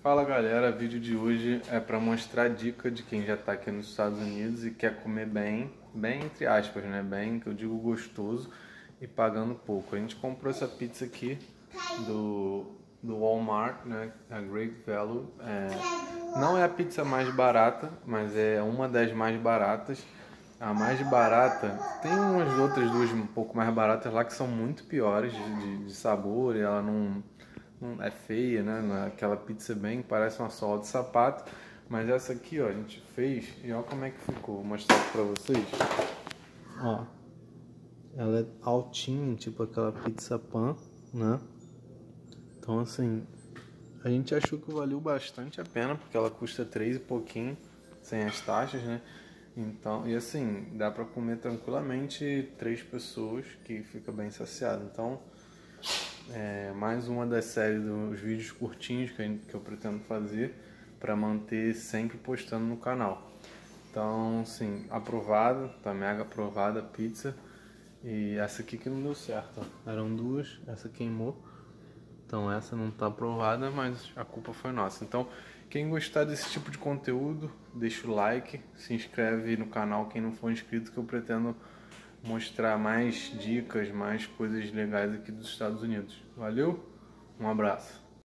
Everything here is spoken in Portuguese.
Fala galera, o vídeo de hoje é para mostrar a dica de quem já está aqui nos Estados Unidos e quer comer bem entre aspas, né? Bem, que eu digo gostoso e pagando pouco. A gente comprou essa pizza aqui do Walmart, né? A Great Value. Não é a pizza mais barata, mas é uma das mais baratas. A mais barata, tem umas outras duas um pouco mais baratas lá que são muito piores de sabor e ela não é feia, né? Aquela pizza bem, parece uma sola de sapato. Mas essa aqui, ó, a gente fez e olha como é que ficou. Vou mostrar aqui pra vocês. Ó, ela é altinha, tipo aquela pizza pan, né? Então assim, a gente achou que valeu bastante a pena, porque ela custa 3 e pouquinho, sem as taxas, né? Então, e assim, dá pra comer tranquilamente 3 pessoas, que fica bem saciado. Então, mais uma das séries dos vídeos curtinhos que eu pretendo fazer para manter sempre postando no canal. Então, sim, aprovado, tá mega aprovada a pizza. E essa aqui que não deu certo, ó. Eram duas, essa queimou. Então essa não tá aprovada, mas a culpa foi nossa. Então, quem gostar desse tipo de conteúdo, deixa o like, se inscreve no canal quem não for inscrito, que eu pretendo mostrar mais dicas, mais coisas legais aqui dos Estados Unidos. Valeu? Um abraço.